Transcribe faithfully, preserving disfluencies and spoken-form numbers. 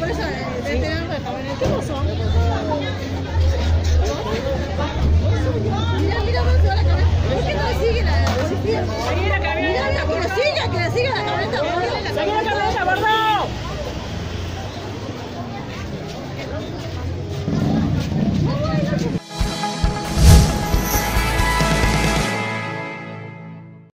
eso de tener la camioneta. ¿Qué pasó? Mira, mira cómo se va la camioneta. ¿Por qué no le siguen a la policía? Mira, que la siga, que la siga.